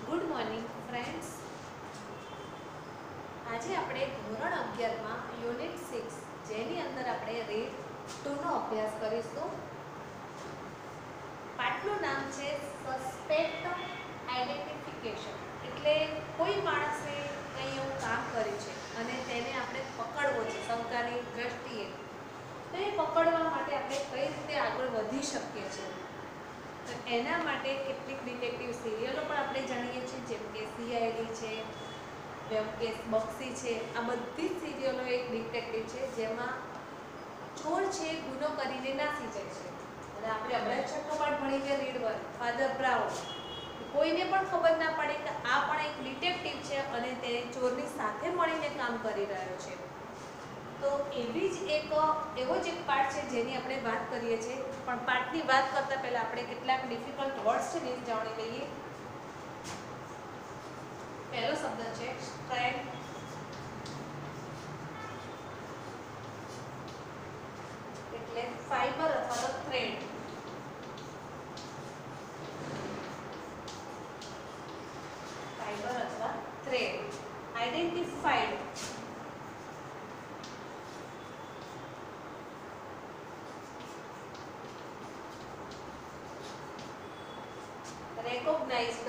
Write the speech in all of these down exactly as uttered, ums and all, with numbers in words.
Good morning friends. આજે આપણે ધોરણ અગિયારમાં યુનિટ સિક્સ જેની અંદર આપણે રીડ ટુનો અભ્યાસ કરીશું. પાઠનું નામ છે સસ્પેક્ટ આઈડેન્ટિફિકેશન. એટલે કોઈ માણસે કંઈ એવું કામ કર્યું છે અને તેને આપણે પકડવો છે શંકાની દ્રષ્ટિએ, તો એ પકડવા માટે આપણે કઈ રીતે આગળ વધી શકીએ છીએ. તો એના માટે કેટલીક ડિટેક્ટિવ સિરિયલો પણ આપણે જાણીએ છીએ, જેમ કે સીઆઈડી છે, વ્યોમકેસ બક્ષી છે. આ બધી જ સિરિયલો એક ડિટેક્ટિવ છે જેમાં ચોર છે ગુનો કરીને નાસી જાય છે. અને આપણે હમણાં છઠ્ઠો પાઠ ભણી ગયા રીડ વન ફાધર બ્રાઉન. કોઈને પણ ખબર ના પડે કે આ પણ એક ડિટેક્ટિવ છે અને તે ચોરની સાથે મળીને કામ કરી રહ્યો છે. તો એવી જ એક એવો જ એક પાઠ છે જેની આપણે વાત કરીએ છીએ. પણ પાઠની વાત કરતા પહેલા આપણે કેટલાક ડિફિકલ્ટ વર્ડ્સ છે એ જાણી લઈએ. પહેલો શબ્દ છે સ્ટ્રેન્ડ. એટલે ફાઈબર અથવા તો થ્રેડ. ફાઈબર અથવા થ્રેડ. આઈડેન્ટિફાઈડ. recognized.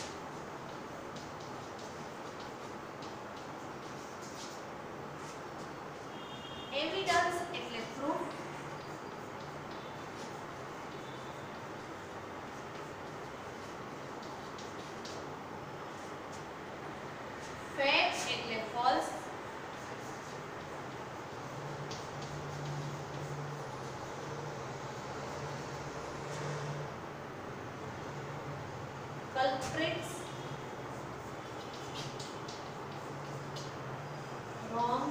Evidence એટલે proof. Fact એટલે false. Culprits, wrong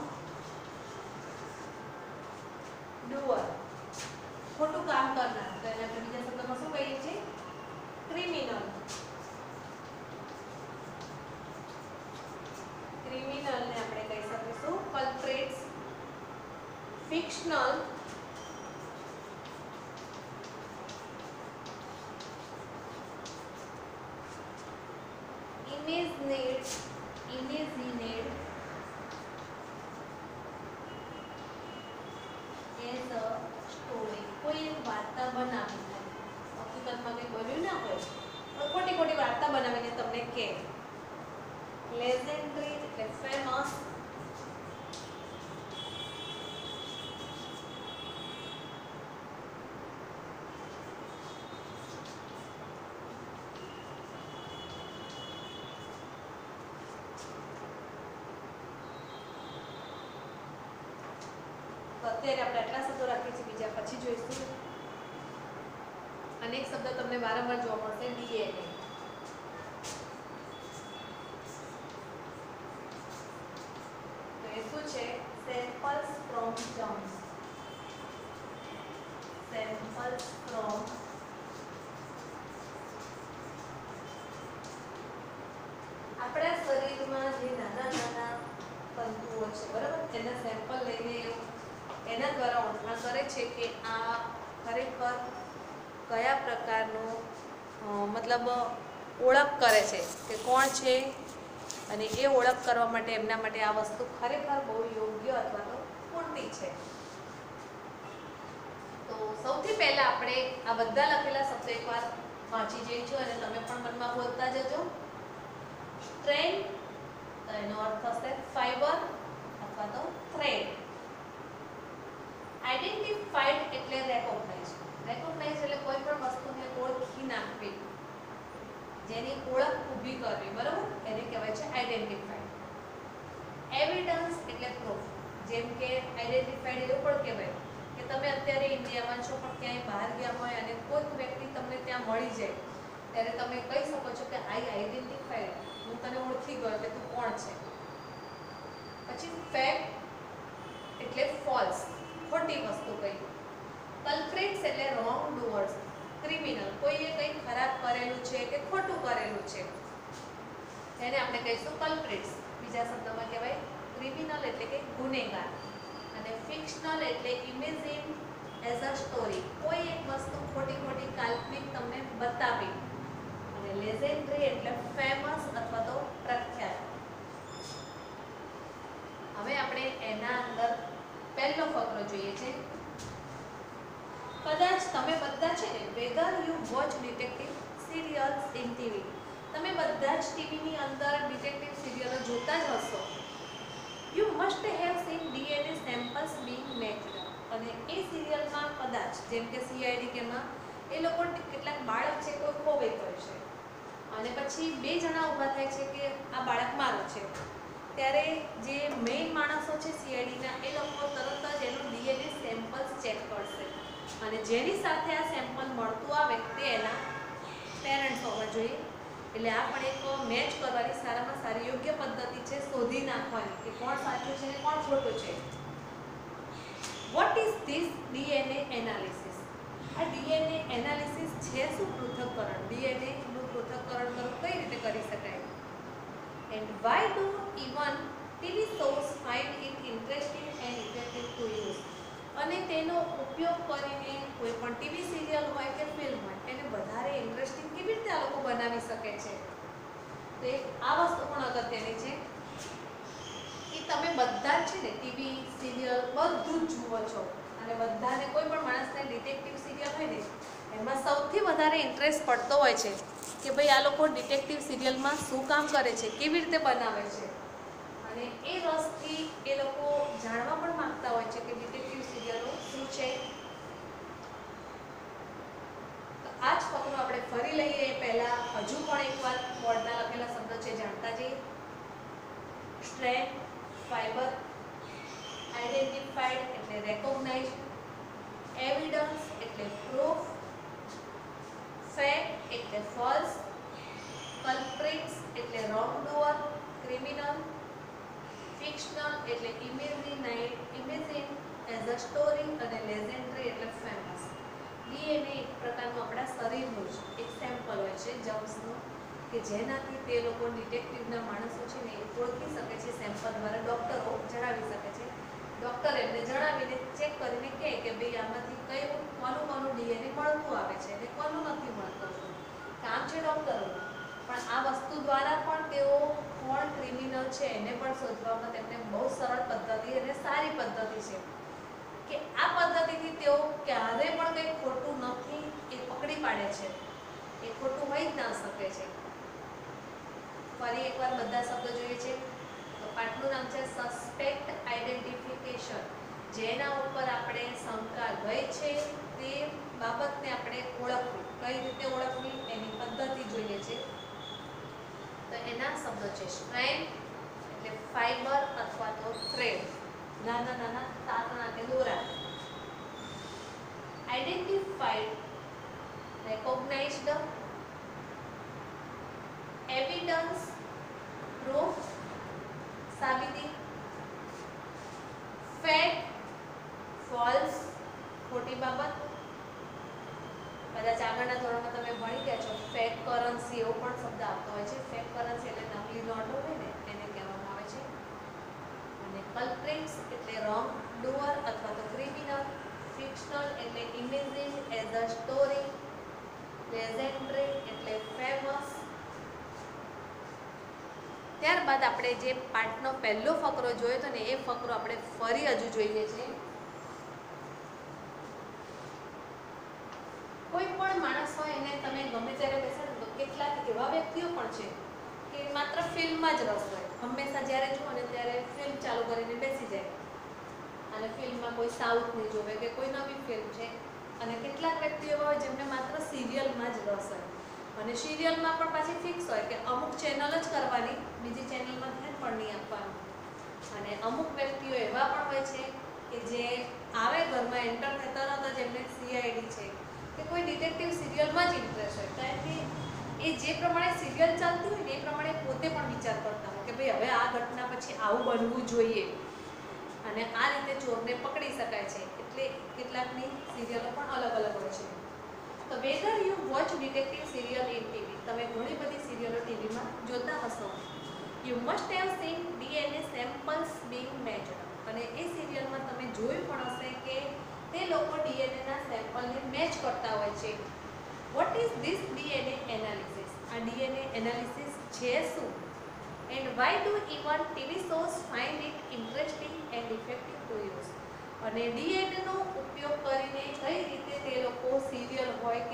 doer, ખોટું કામ કરનાર. તો એને આપણે બીજા શબ્દમાં શું કહીએ છીએ? ક્રિમિનલ. ક્રિમિનલ ને આપણે કહી શકીશું culprits. fictional, imagined, imagined as a story. કોઈ એક વાર્તા બનાવી હકીકતમાં કંઈ બન્યું ના હોય પણ ખોટી ખોટી વાર્તા બનાવીને તમને કહે. લેજેન્ડરી એટલે ફેમસ. અત્યારે આપણે આટલા શબ્દો રાખીએ છીએ, બીજા પછી જોઈશું. અનેક શબ્દ તમને વારંવાર જોવા મળશે. ડીએનએ. તો એ શું છે? Samples from germs. Samples from આપણા શરીરમાં જે નાના નાના તંતુઓ છે, બરાબર, તેના સેમ્પલ લઈને એના દ્વારા ઓળખાણ કરે છે કે આ ખરેખર કયા પ્રકારનું મતલબ ઓળખ કરે છે કે કોણ છે, અને એ ઓળખ કરવા માટે એમના માટે આ વસ્તુ ખરેખર બહુ યોગ્ય અથવા તો પૂરતી છે. તો સૌથી પહેલા આપણે આ બધા લખેલા શબ્દો એકવાર વાંચી જઈશું અને તમે પણ મનમાં બોલતા જજો. સ્ટ્રેન્ડ, તો એનો અર્થ થશે ફાઈબર અથવા તો થ્રેડ. આઈડેન્ટિફાઈડ એટલે રેકોગ્નાઇઝ. રેકોગ્નાઇઝ એટલે કોઈ પણ વસ્તુને ઓળખી નાખવી, જેની ઓળખ ઊભી કરવી, બરાબર, એને કહેવાય છે આઈડેન્ટિફાઈડ. એવિડન્સ એટલે પ્રૂફ. જેમ કે આઈડેન્ટિફાઈડ એવું પણ કહેવાય કે તમે અત્યારે ઇન્ડિયામાં છો પણ ક્યાંય બહાર ગયા હોય અને કોઈક વ્યક્તિ તમને ત્યાં મળી જાય ત્યારે તમે કહી શકો છો કે આઈ આઈડેન્ટિફાઈડ, હું તને ઓળખી ગયો કે તું કોણ છે. પછી ફેક્ટ એટલે ફોલ્સ, ખોટી વસ્તુ કહી. કલ્પ્રિટ્સ એટલે રોંગ ડુઅર્સ, ક્રિમિનલ, કોઈએ કંઈ ખરાબ કરેલું છે કે ખોટું કરેલું છે એને આપણે કહીશું કલ્પ્રિટ્સ. બીજા શબ્દમાં કહેવાય ક્રિમિનલ એટલે કે ગુનેગાર. અને ફિક્શનલ એટલે ઇમેજિન એઝ અ સ્ટોરી, કોઈ એક વસ્તુ ખોટી ખોટી કાલ્પનિક તમને બતાવી. અને લેજેન્ડરી એટલે famous whether you watch detective serials in TV, તમે બધા જ ટીવીની અંદર ડિટેક્ટિવ સિરિયલો જોતા જ હશો. You must have seen DNA samples being matched, અને એ સિરિયલમાં કદાચ જેમ કે સીઆઈડી કેમાં એ લોકો કેટલાક બાળક છે કોઈ ખોવાઈ ગયું છે અને પછી બે જણા ઊભા થાય છે કે આ બાળક મારું છે, ત્યારે જે મેઇન માણસો છે સીઆઈડીના એ લોકો તરત જ એનું ડીએનએ સેમ્પલ્સ ચેક કરશે અને જેની સાથે આ સેમ્પલ મળતું આવે તે એના પેરેન્ટ્સ હોવા જોઈએ. એટલે આ પણ એક મેચ કરવાની સારામાં સારી યોગ્ય પદ્ધતિ છે શોધી નાખવાની કે કોણ સાચું છે ને કોણ ખોટું છે. What is this DNA analysis? આ ડીએનએ એનાલિસિસ છે શું? પૃથ્થકરણ. ડીએનએ નું પૃથ્થકરણ કરવું કઈ રીતે કરી શકાય? And why do even TV shows find it interesting and effective to use? અને તેનો ઉપયોગ કરીને કોઈ પણ ટીવી સિરિયલ હોય કે ફિલ્મ હોય એને વધારે ઇન્ટરેસ્ટિંગ કેવી રીતે આ લોકો બનાવી શકે છે? તો એક આ વસ્તુ પણ અગત્યની છે કે તમે બધા જ છે ને ટીવી સિરિયલ બધું જ જુઓ છો અને બધાને કોઈ પણ માણસને ડિટેક્ટિવ સિરિયલ હોય ને એમાં સૌથી વધારે ઇન્ટરેસ્ટ પડતો હોય છે કે ભાઈ આ લોકો ડિટેક્ટિવ સિરિયલમાં શું કામ કરે છે, કેવી રીતે બનાવે છે, અને એ રસથી એ લોકો જાણવા પણ માંગતા હોય છે કે ડિટેક્ટિવ સિરિયલો શું છે. તો આ જ ફકરો આપણે ફરી લઈએ એ પહેલાં હજુ પણ એકવાર બોર્ડના લખેલા શબ્દો છે જાણતા જઈએ. સ્ટ્રેન્ડ, ફાઇબર, આઈડેન્ટિફાઈડ એટલે રેકોગ્નાઇઝ, એવિડન્સ એટલે પ્રૂફ, ફેક્ટ એટલે ફોલ્સ, કલ્પ્રિટ્સ એટલે રોંગ ડુઅર, ક્રિમિનલ, ફિક્શનલ એટલે imagined imagine as a story અને લેજેન્ડરી એટલે ફેમસ. ડીએનએ એક પ્રકારનું આપણા શરીરનું જ એક સેમ્પલ હોય છે જમ્સનું કે જેનાથી તે લોકો ડિટેક્ટિવના માણસો છે ને એ ઓળખી શકે છે સેમ્પલ દ્વારા, ડૉક્ટરો જણાવી શકે છે. ડૉક્ટર એમને જણાવીને ચેક કરીને કહે કે ભાઈ આમાંથી કયું કોનું કોનું ડીએનએ મળતું આવે છે અને કોનું નથી મળતું. કામ છે ડૉક્ટરોનું, પણ આ વસ્તુ દ્વારા પણ તેઓ કોણ ક્રિમિનલ છે એને પણ શોધવામાં તેમને બહુ સરળ પદ્ધતિ અને સારી પદ્ધતિ છે કે આ પદ્ધતિથી તેઓ ક્યારે પણ કંઈ ખોટું નથી એ પકડી પાડે છે. એ ખોટું હોઈ જ ના શકે છે. ફરી એકવાર બધા શબ્દો જોઈએ છે. તો પાઠનું નામ છે સસ્પેક્ટ આઈડેન્ટિફિકેશન. જેના ઉપર આપણે શંકા ગઈ છે તે બાબતને આપણે ઓળખવી, કઈ રીતે ઓળખવી એની પદ્ધતિ જોઈએ છે. તો એના શબ્દો છે સ્ટ્રેન્ડ એટલે ફાઇબર અથવા તો થ્રેડ, નાના નાના તાતણા કે દોરા. આઈડેન્ટિફાઈડ રેકોગ્નાઇઝ્ડ, એવિડન્સ પ્રૂફ સાબિતી, ફેક્ટ ફોલ્સ ખોટી બાબત. કદાચ આગળના ધોરણમાં તમે ભણી ગયા છો ફેક કરન્સી એવો પણ શબ્દ આવતો હોય છે. ફેક કરન્સી એટલે નકલી નોટો હોય ને એને કહેવામાં આવે છે. અને કલ્પ્રિટ્સ એટલે રોંગ ડુઅર અથવા તો ક્રિમિનલ, ફિક્શનલ એટલે imagine as a story, legendary એટલે ફેમસ. ત્યારબાદ આપણે જે પાઠનો પહેલો ફકરો જોયો હતો ને એ ફકરો આપણે ફરી હજુ જોઈએ છીએ. કોઈ પણ માણસ હોય એને તમે ગમે ત્યારે બેસાડો તો કેટલાક એવા વ્યક્તિઓ પણ છે કે માત્ર ફિલ્મમાં જ રસ હોય, હંમેશા જ્યારે જુઓ ને ત્યારે ફિલ્મ ચાલુ કરીને બેસી જાય અને ફિલ્મમાં કોઈ સાઉથની જોવે કે કોઈ નવી ફિલ્મ છે. અને કેટલાક વ્યક્તિઓ હોય જેમને માત્ર સિરિયલમાં જ રસ હોય અને સિરિયલમાં પણ પાછી ફિક્સ હોય કે અમુક ચેનલ જ કરવાની, બીજી ચેનલમાં ધ્યાન પણ નહીં આપવાનું. અને અમુક વ્યક્તિઓ એવા પણ હોય છે કે જે આવે ઘરમાં એન્ટર થતા તરત જ એમને સીઆઈડી છે કે કોઈ ડિટેક્ટિવ સિરિયલમાં જ ઇન્ટરેસ્ટ હોય, કારણ કે એ જે પ્રમાણે સિરિયલ ચાલતી હોય ને એ પ્રમાણે પોતે પણ વિચાર કરતા હોય કે ભાઈ હવે આ ઘટના પછી આવું બનવું જોઈએ અને આ રીતે ચોરને પકડી શકાય છે. એટલે કેટલાકની સિરિયલો પણ અલગ અલગ હોય છે. તો whether you watch detective serial in TV, તમે ઘણી બધી સિરિયલો ટીવીમાં જોતા હશો. You must have seen DNA samples being matched, અને એ સિરિયલમાં તમે જોયું પણ હશે કે તે લોકો ડીએનએના સેમ્પલને મેચ કરતા હોય છે. What is this DNA analysis? આ ડીએનએ એનાલિસિસ છે શું? And why do even TV shows find it interesting and effective to use? અને ડીએનએનો ઉપયોગ કરીને કઈ રીતે તે લોકો સિરિયલ હોય કે ફિલ્મ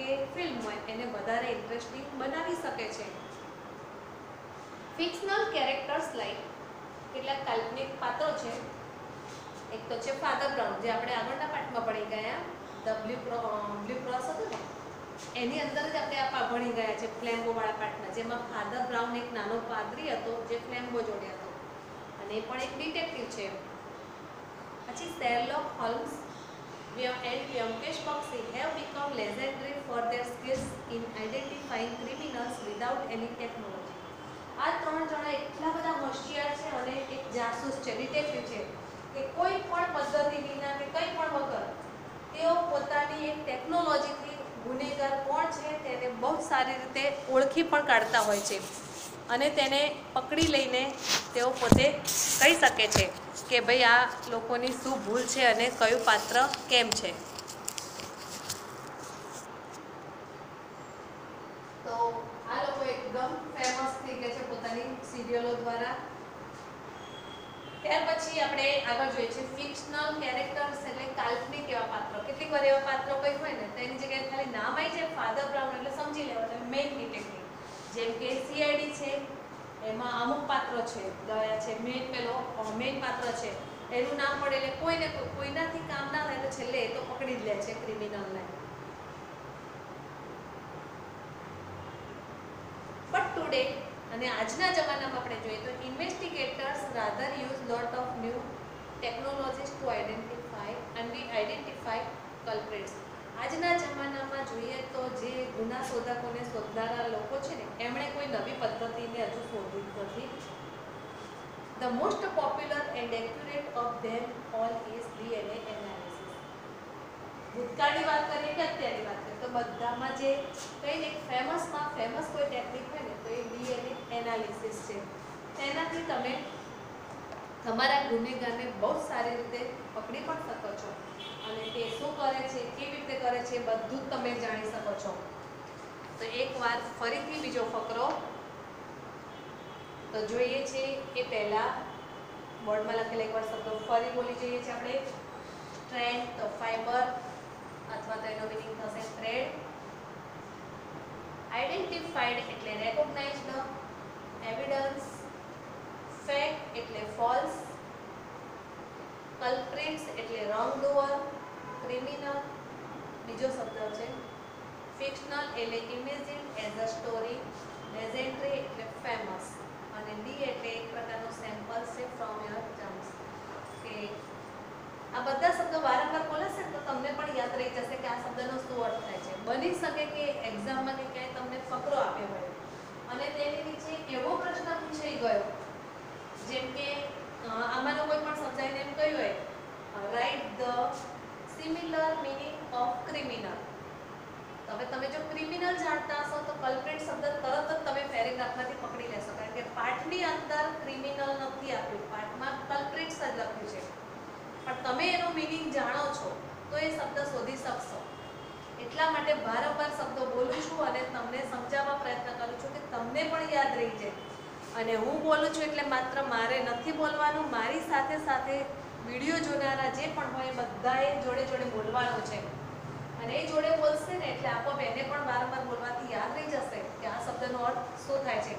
ફિલ્મ હોય એને વધારે ઇન્ટરેસ્ટિંગ બનાવી શકે છે. ફિક્શનલ કેરેક્ટર્સ લાઈક કેટલાક કાલ્પનિક પાત્રો છે. એક તો છે ફાધર બ્રાઉન, જે આપણે આગળના પાઠમાં ભણી ગયા. ધ બ્લુ બ્લુ ક્રોસ હતું ને એની અંદર જ આપણે આ ભણી ગયા છે ફ્લેમ્બો વાળા પાઠમાં, જેમાં ફાધર બ્રાઉન એક નાનો પાદરી હતો જે ફ્લેમ્બો જોડે હતો અને એ પણ એક ડિટેક્ટિવ છે. પછી Sherlock Holmes and Vyomkesh Boxy have become legendary for their skills in identifying criminals without any technology. આ ત્રણ જણા એટલા બધા હોશિયાર છે અને એક જાસૂસ છે, ડિટેક્ટિવ છે, કે કોઈ પણ પદ્ધતિ વિના કે કંઈ પણ વગર તેઓ પોતાની એક ટેકનોલોજીથી ગુનેગાર કોણ છે તેને બહુ સારી રીતે ઓળખી પણ કાઢતા હોય છે અને તેને પકડી લઈને તેઓ પોતે કહી શકે છે કે ભાઈ આ લોકોની શું ભૂલ છે અને કયું પાત્ર કેમ છે. તો આ લોકો એકદમ ફેમસ થઈ ગયા છે પોતાની સિરિયલો દ્વારા. ત્યાર પછી આપણે આગળ જોઈએ છે ફિક્શનલ કેરેક્ટર્સ, એટલે કાલ્પનિક એવા પાત્રો. કેટલીક વાર એવા પાત્રો કંઈ હોય ને તો એની જગ્યાએ ખાલી નામ આવી જાય ફાધર બ્રાઉન એટલે સમજી લેવાનું મેઇન ડિટેક્ટિવ. જેમ કે સીઆઈડી છે, એમાં અમુક પાત્રો છે, દયા છે, મેઇન પેલો મેઇન પાત્ર છે, એનું નામ પડે એટલે કોઈને કોઈનાથી કામ ના થાય તો છેલ્લે એ તો પકડી જ લે છે ક્રિમિનલને. બટ ટુડે અને આજના જમાનામાં આપણે જોઈએ તો investigators rather use lot of new technologies to identify and identify culprits. આજના જમાનામાં જોઈએ તો જે ગુના શોધકોને શોધનારા લોકો છે ને એમણે કોઈ નવી પદ્ધતિને હજુ શોધી નથી. The most popular and accurate of them all is D N A analysis. ભૂતકાળની વાત કરીએ કે અત્યારની વાત કરીએ તો બધામાં જે કંઈ એક ફેમસમાં ફેમસ કોઈ ટેકનિક હોય ને તો એ ડીએનએ એનાલિસિસ છે. તેનાથી તમે તમારા ગુનેગારને બહુ સારી રીતે પકડી પણ શકો છો અને તે શું કરે છે, કેવી રીતે કરે છે, બધું જ તમે જાણી શકો છો. તો એકવાર ફરીથી બીજો ફકરો તો જોઈએ છે એ પહેલા બોર્ડમાં લખેલા એકવાર શબ્દો ફરી બોલી જઈએ છીએ આપણે. સ્ટ્રેન્ડ તો ફાઈબર અથવા તો એનો મીનિંગ થશે થ્રેડ. આઈડેન્ટિફાઈડ એટલે રેકોગ્નાઇઝડ. એવિડન્સ. ફેક્ટ એટલે ફોલ્સ. કલ્પ્રિટ્સ એટલે રોંગડુઅર, ક્રિમિનલ. બીજો શબ્દ છે ફિક્શનલ એટલે imagine as a story. Legendary એટલે ફેમસ અને ડી એટલે એક પ્રકારનો સેમ્પલ છે ફ્રોમ યોર ટર્મ્સ. કે આ બધા શબ્દો વારંવાર બોલાશે તો તમને પણ યાદ રહી જશે કે આ શબ્દનો શું અર્થ થાય છે. બની શકે કે એક્ઝામમાં કે ક્યાંય તમને ફકરો આપ્યો હોય અને તેની નીચે એવો પ્રશ્ન પૂછાઈ ગયો જેમ કે આમાંનો કોઈ પણ સમજાઈને એમ કહ્યું હોય right the similar meaning of criminal. હવે તમે જો ક્રિમિનલ જાણતા હશો તો કલ્પ્રિટ શબ્દ તરત જ તમે પેરેગ્રાફમાંથી પકડી લેશો, કારણ કે પાઠની અંદર ક્રિમિનલ નથી આપ્યું, પાઠમાં કલ્પ્રિટ્સ જ લખ્યું છે. પણ તમે એનો મિનિંગ જાણો છો તો એ શબ્દ શોધી શકશો. એટલા માટે વારંવાર શબ્દો બોલું છું અને તમને સમજાવવા પ્રયત્ન કરું છું કે તમને પણ યાદ રહી જાય. અને હું બોલું છું એટલે માત્ર મારે નથી બોલવાનું, મારી સાથે સાથે વિડીયો જોનારા જે પણ હોય બધાએ જોડે જોડે બોલવાનું છે. અને એ જોડે બોલશે ને એટલે આપોઆપ એને પણ વારંવાર બોલવાથી યાદ રહી જશે કે આ શબ્દનો અર્થ શું થાય છે.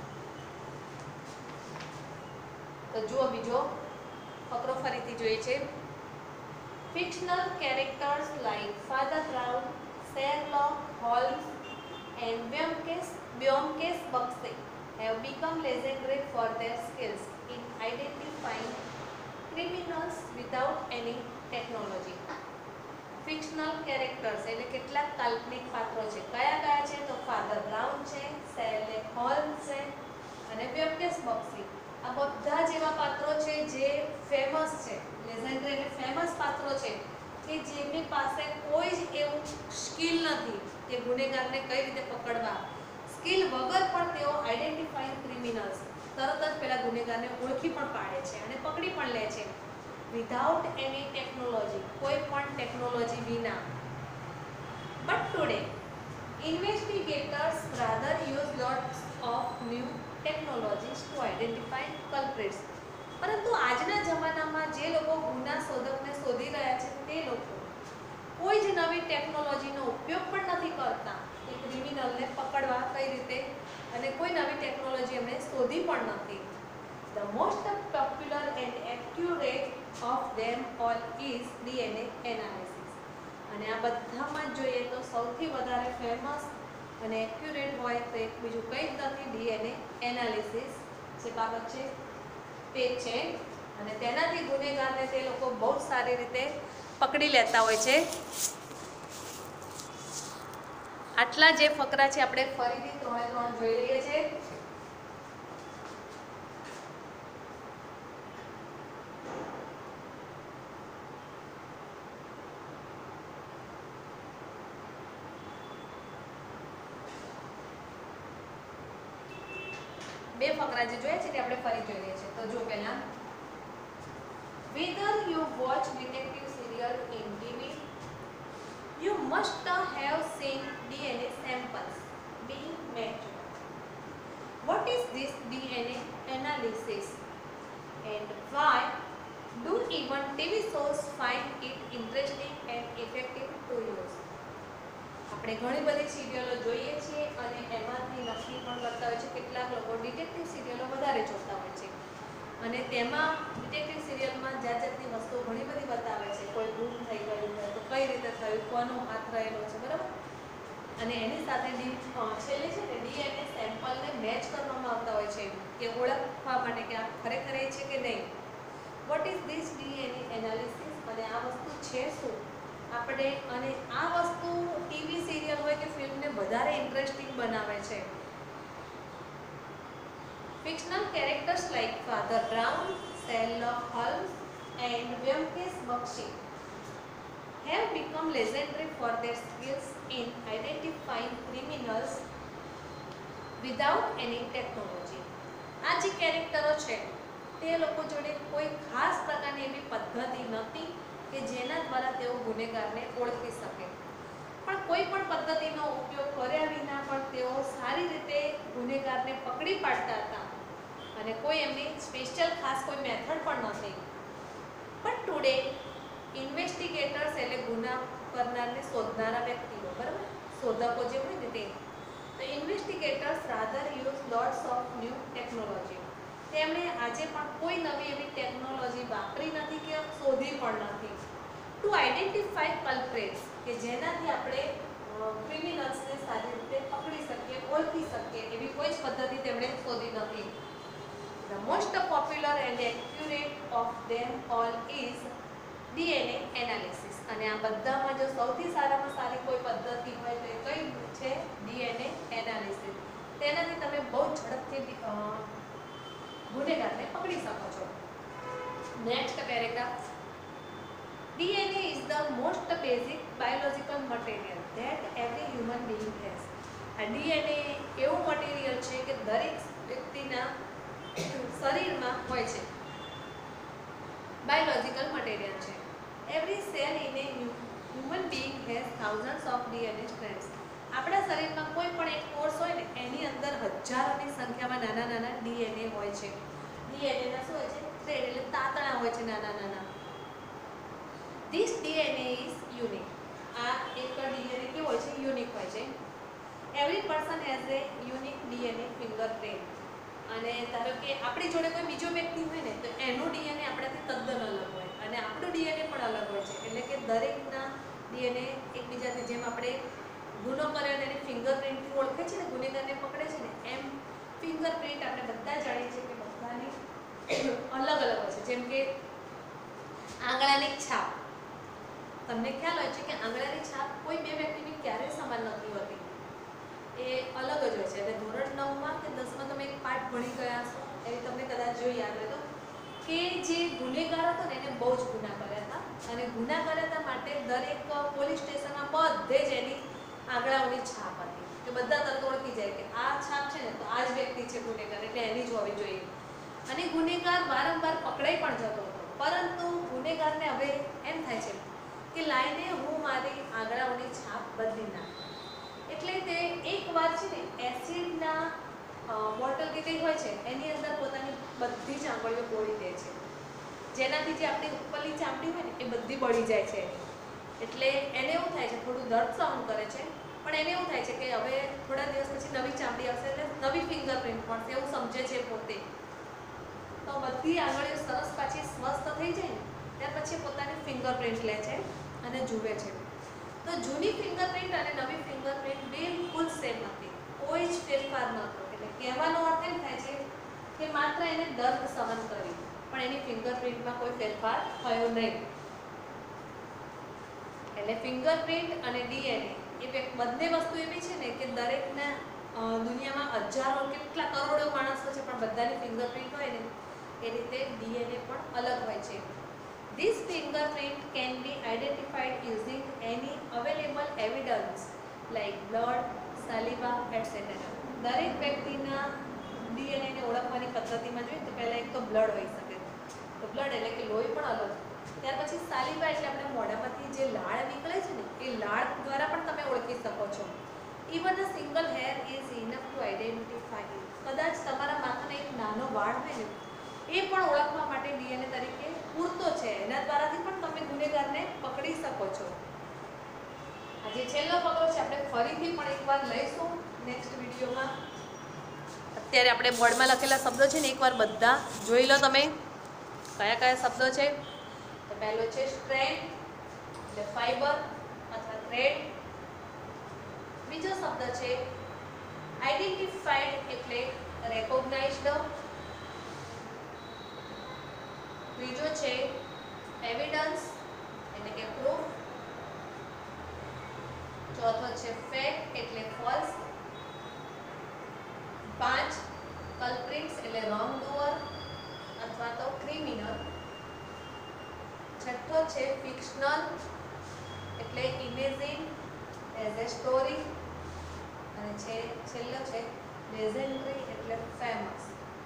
તો જુઓ બીજો ફકરો ફરીથી જોઈએ છે. Fictional characters like father Brown, Sherlock Holmes and Vyomkesh Vyomkesh Boxy have become legendary for their skills in identifying criminals without any technology. Fictional characters એટલે કેટલાક કાલ્પનિક પાત્રો છે. કયા કયા છે તો ફાધર બ્રાઉન છે, શેરલોક હોલ્મ્સ છે અને વ્યોમકેશ બોક્સી. આ બધા જેવા પાત્રો છે જે ફેમસ છે, લેજેન્ડરી એટલે ફેમસ પાત્રો છે કે જેમની પાસે કોઈ જ એવું સ્કિલ નથી કે ગુનેગારને કઈ રીતે પકડવા. સ્કિલ વગર પણ તેઓ આઈડેન્ટિફાઈંગ ક્રિમિનલ્સ તરત જ પેલા ગુનેગારને ઓળખી પણ પાડે છે અને પકડી પણ લે છે વિધાઉટ એની ટેકનોલોજી, કોઈ પણ ટેકનોલોજી વિના. But today investigators rather use lots of new technologies to identify culprits. પરંતુ આજના જમાનામાં જે લોકો ગુના શોધકને શોધી રહ્યા છે તે લોકો કોઈ જ નવી ટેકનોલોજીનો ઉપયોગ પણ નથી કરતા અને કોઈ નવી ટેકનોલોજી એમણે શોધી પણ નથી. The most popular and accurate of them all is D N A analysis. અને આ બધામાં જોઈએ તો સૌથી વધારે ફેમસ અને એક્યુરેટ હોય તો એક બીજું કંઈ જ નથી, D N A એનાલિસિસ જે બાબત છે તે છે. અને તેનાથી ગુનેગારને તે લોકો બહુ સારી રીતે પકડી લેતા હોય છે. આટલા જે ફકરા છે આપણે ફરીથી ત્રણે ત્રણ જોઈ લઈએ છીએ. બે ફકરા જે જોયા છે તે આપણે ફરી જોઈ લઈએ છીએ. તો જો પહેલા, whether you watch detective serial in T V, you must have seen D N A samples being measured. What is this D N A analysis and why do even T V shows find it interesting and effective to use? આપણે ઘણી બધી સિરિયલો જોઈએ છીએ અને એમાંથી નક્કી પણ કરતા હોય છે કેટલાક લોકો ડિટેક્ટિવ સિરિયલો વધારે જોતા હોય છે અને તેમાં ડિટેક્ટિવ સિરિયલમાં જાત જાતની વસ્તુઓ ઘણી બધી બતાવે છે. કોઈ ગુમ થઈ ગયું હોય તો કઈ રીતે થયું, કોનો હાથ રહેલો છે, બરાબર. અને એની સાથે છેલ્લે છે ને ડીએનએ સેમ્પલને મેચ કરવામાં આવતા હોય છે કે ઓળખવા માટે કે આ ખરેખર એ છે કે નહીં. What is this DNA analysis? અને આ વસ્તુ છે શું આપણે, અને આ વસ્તુ ટીવી સિરિયલ હોય કે ફિલ્મને વધારે ઇન્ટરેસ્ટિંગ બનાવે છે. Fictional characters like Father Brown, Sherlock Holmes and Vyomkesh Bakshi have become legendary for their skills in identifying criminals without any technology. આ જે કેરેક્ટરો છે તે લોકો જોડે કોઈ ખાસ પ્રકારની એવી પદ્ધતિ નથી કે જેના દ્વારા તેઓ ગુનેગારને ઓળખી શકે, પણ કોઈ પણ પદ્ધતિનો ઉપયોગ કર્યા વિના પણ તેઓ સારી રીતે ગુનેગારને પકડી પાડતા હતા અને કોઈ એમની સ્પેશિયલ ખાસ કોઈ મેથડ પણ નથી. બટ ટુડે ઇન્વેસ્ટિગેટર્સ એટલે ગુના કરનારને શોધનારા વ્યક્તિઓ, બરાબર, શોધકો જે હોય ને તે, તો investigators rather use lots of new technology. તેમણે આજે પણ કોઈ નવી એવી ટેકનોલોજી વાપરી નથી કે શોધી પણ નથી ટુ આઈડેન્ટિફાઈ કલ્પ્રેટ્સ, કે જેનાથી આપણે ક્રિમિનલ્સને સારી રીતે પકડી શકીએ, ઓળખી શકીએ એવી કોઈ જ પદ્ધતિ તેમણે શોધી નથી. The most popular and accurate of them all is D N A analysis. અને આ બધામાં જો સૌથી સારામાં સારી કોઈ પદ્ધતિ હોય તો એ કઈ છે? D N A analysis. તેનાથી તમે બહુ ઝડપથી ગુનેગારને પકડી શકો છો. Next paragraph. D N A is the most basic biological material that every human being has. આ D N A એવું મટીરિયલ છે કે દરેક વ્યક્તિના શરીરમાં હોય છે. બાયોલોજિકલ મટીરિયલ છે. Every cell in a human being has thousands of D N A strands. આપણા શરીરમાં કોઈ પણ એક કોષ હોય ને એની અંદર હજારોની સંખ્યામાં નાના નાના D N A હોય છે. D N A ના શું હોય છે? થ્રેડ એટલે તાતણા હોય છે નાના નાના. This D N A is unique. આ એક D N A કેવો હોય છે? યુનિક હોય છે. Every person has a unique D N A fingerprint. અને ધારો કે આપણી જોડે કોઈ બીજો વ્યક્તિ હોય ને તો એનું D N A આપણાથી તદ્દન અલગ હોય અને આપણું D N A પણ અલગ હોય છે. એટલે કે દરેકના D N A એકબીજાથી, જેમ આપણે ગુનો કર્યો એની ફિંગરપ્રિન્ટથી ઓળખે છે ને, ગુનેગારને પકડે છે ને, એમ ફિંગરપ્રિન્ટ આપણે બધા જાણીએ છીએ કે બધાની અલગ અલગ હોય છે. જેમ કે આંગળાની છાપ, તમને ખ્યાલ હોય છે કે આંગળાની છાપ કોઈ બે વ્યક્તિની ક્યારેય સમાન નથી હોતી, એ અલગ જ હોય છે. એટલે ધોરણ નવમાં કે દસમાં તમે એક પાઠ ભણી ગયા છો એવી તમને કદાચ જો યાદ હોય તો, કે જે ગુનેગાર હતો ને એને બહુ જ ગુના કર્યા હતા અને ગુના કર્યા હતા માટે દરેક પોલીસ સ્ટેશનમાં બધે જ એની આંગળાઓની છાપ હતી કે બધા તરત ઓળખી જાય કે આ છાપ છે ને તો આ જ વ્યક્તિ છે ગુનેગાર, એટલે એની જ હોવી જોઈએ. અને ગુનેગાર વારંવાર પકડાઈ પણ જતો હતો, પરંતુ ગુનેગારને હવે એમ થાય છે કે લાઈને હું મારી આંગળાઓની છાપ બદલી નાખું. એટલે તે એકવાર છે ને એસિડના બોટલ કે કંઈ હોય છે એની અંદર પોતાની બધી જ આંગળીઓ બોળી દે છે, જેનાથી જે આપણી ઉપરની ચામડી હોય ને એ બધી બળી જાય છે. એટલે એને એવું થાય છે, થોડું દર્દ સહન કરે છે, પણ એને એવું થાય છે કે હવે થોડા દિવસ પછી નવી ચામડી આવશે એટલે નવી ફિંગરપ્રિન્ટ મળશે એવું સમજે છે પોતે. તો બધી આંગળીઓ સરસ પાછી સ્વસ્થ થઈ જાય ને ત્યાર પછી પોતાની ફિંગરપ્રિન્ટ લે છે અને જુએ છે. તો જૂની ફિંગરપ્રિન્ટ અને નવી ફિંગરપ્રિન્ટ બિલકુલ સેમ હતી, કોઈ જ ફેરફાર નહોતો. એટલે કહેવાનો અર્થ એમ થાય છે કે માત્ર એને દર્દ સહન કરી પણ એની ફિંગરપ્રિન્ટમાં કોઈ ફેરફાર થયો નહીં. એટલે ફિંગરપ્રિન્ટ અને ડીએનએ એ બંને વસ્તુ એવી છે ને કે દરેકના દુનિયામાં હજારો કેટલા કરોડો માણસો છે પણ બધાની ફિંગરપ્રિન્ટ હોય ને એ રીતે ડીએનએ પણ અલગ હોય છે. This fingerprint can be identified using any available evidence like blood, saliva, et cetera. દરેક વ્યક્તિના ડીએનએ ને ઓળખવાની પદ્ધતિમાં જોઈએ તો પહેલા એક તો બ્લડ હોઈ શકે, તો બ્લડ એટલે કે લોહી પણ અલગ. ત્યાર પછી સાલિવા એટલે આપણે મોઢામાંથી જે લાળ નીકળે છે ને એ લાળ દ્વારા પણ તમે ઓળખી શકો છો. Even a single hair is enough to identify. કદાચ તમારા માથાનો એક નાનો વાળ હોય ને એ પણ ઓળખવા માટે ડીએનએ તરીકે પૂરતો છે. એના દ્વારાથી પણ તમે ગુનેગારને પકડી શકો છો. આજે છેલ્લો પગલો છે આપણે ફરીથી પણ એકવાર લઈશું નેક્સ્ટ વિડીયોમાં. અત્યારે આપણે બોર્ડમાં લખેલા શબ્દો છે ને એકવાર બધા જોઈ લો તમે કયા કયા શબ્દો છે. તો પહેલો છે સ્ટ્રેન્ડ એટલે ફાઈબર અથવા થ્રેડ. બીજો શબ્દ છે આઈડેન્ટિફાઈડ એટલે રેકોગ્નાઇઝ્ડ. ત્રીજો છે એવિડન્સ એટલે કે પ્રૂફ. ચોથો છે ફેક્ટ એટલે ફોલ્સ. પાંચ કલ્પ્રિટ્સ એટલે રોંગ ડુઅર અથવા તો ક્રિમિનલ. છઠ્ઠો છે ફિક્શનલ એટલે ઇમેજિન એઝ એ સ્ટોરી. અને છે છેલ્લો છે લેજેન્ડરી એટલે ફેમસ.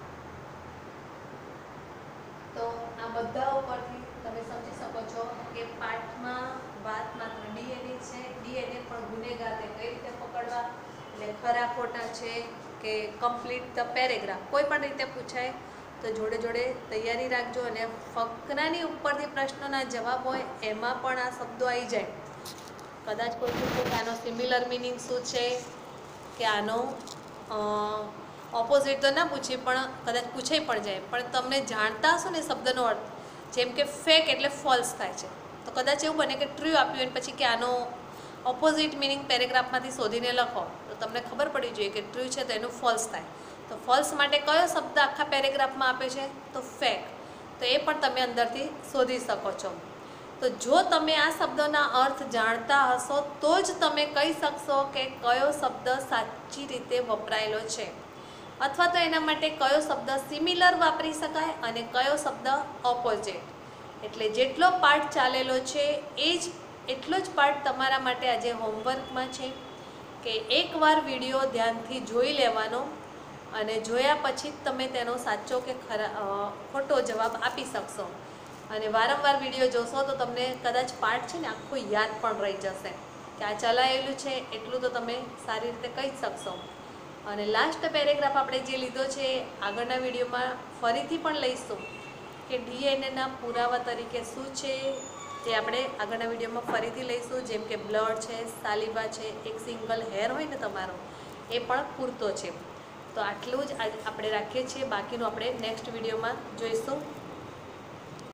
તો આ બધા ઉપરથી તમે સમજી શકો છો કે પાઠમાં વાત માત્ર ડીએનએ છે. ડીએનએ પણ ગુનેગારને કઈ રીતે પકડવા એટલે ખરા ખોટા છે કે કમ્પ્લીટ ધ પેરેગ્રાફ કોઈ પણ રીતે પૂછાય તો જોડે જોડે તૈયારી રાખજો. અને ફકરાની ઉપરથી પ્રશ્નોના જવાબ હોય એમાં પણ આ શબ્દો આવી જાય. કદાચ કોઈ પૂછે કે આનો સિમિલર મિનિંગ શું છે કે આનો ઓપોઝિટ તો ના પૂછે પણ કદાચ પૂછાઈ પણ જાય પણ તમને જાણતા હશો ને શબ્દનો અર્થ. જેમ કે ફેક એટલે ફોલ્સ થાય છે તો કદાચ એવું બને કે ટ્રુ આપ્યું અને પછી કે આનો ઓપોઝિટ મિનિંગ પેરેગ્રાફમાંથી શોધીને લખો તો તમને ખબર પડી જોઈએ કે ટ્રુ છે તો એનું ફોલ્સ થાય. તો ફોલ્સ માટે કયો શબ્દ આખા પેરેગ્રાફમાં આપે છે તો ફેક. તો એ પણ તમે અંદરથી શોધી શકો છો. તો જો તમે આ શબ્દોના અર્થ જાણતા હશો તો જ તમે કહી શકશો કે કયો શબ્દ સાચી રીતે વપરાયેલો છે અથવા તો એના માટે કયો શબ્દ સિમિલર વાપરી શકાય અને કયો શબ્દ ઓપોઝિટ. એટલે જેટલો પાઠ ચાલેલો છે એ જ એટલો જ પાઠ તમારા માટે આજે હોમવર્કમાં છે કે એકવાર વિડીયો ધ્યાનથી જોઈ લેવાનો અને જોયા પછી જ તમે તેનો સાચો કે ખરા ખોટો જવાબ આપી શકશો. અને વારંવાર વિડીયો જોશો તો તમને કદાચ પાઠ છે ને આખું યાદ પણ રહી જશે કે આ ચલાયેલું છે એટલું તો તમે સારી રીતે કહી શકશો. અને લાસ્ટ પેરેગ્રાફ આપણે જે લીધો છે આગળના વિડીયોમાં ફરીથી પણ લઈશું કે ડીએનએના પુરાવા તરીકે શું છે તે આપણે આગળના વિડીયોમાં ફરીથી લઈશું. જેમ કે બ્લડ છે, સાલિવા છે, એક સિંગલ હેર હોય ને તમારો એ પણ પૂરતો છે. તો આટલું જ આપણે રાખીએ છીએ, બાકીનું આપણે નેક્સ્ટ વિડીયોમાં જોઈશું.